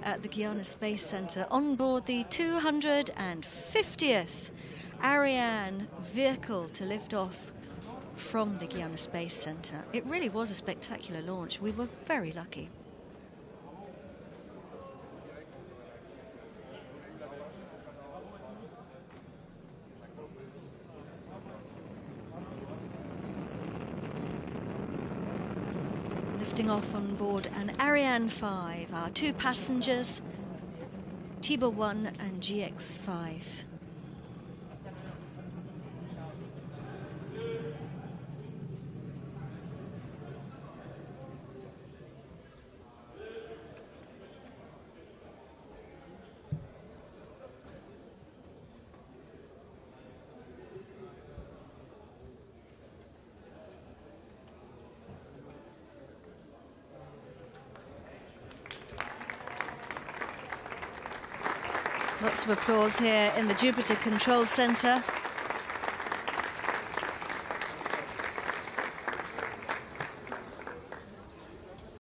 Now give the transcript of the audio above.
at the Guyana Space Center on board the 250th Ariane vehicle to lift off from the Guyana Space Center. It really was a spectacular launch. We were very lucky. Lifting off on board an Ariane 5, our two passengers, TIBA 1 and GX 5. Lots of applause here in the Jupiter Control Center.